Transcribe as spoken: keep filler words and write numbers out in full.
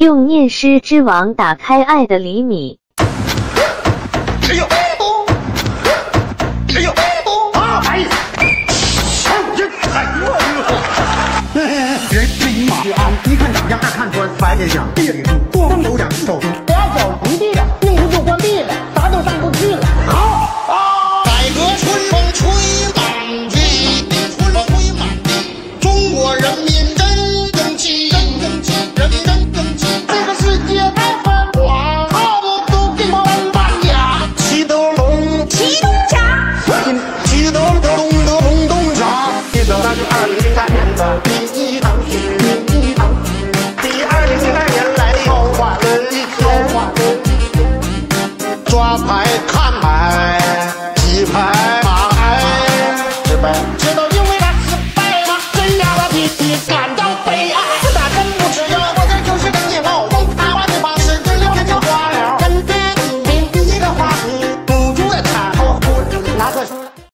用念诗之网打开爱的厘米。 哎呦！哎呦！啊！哎！这哎呦！人是一马之安，一看长相，那看穿白天香，夜里出，光头两手。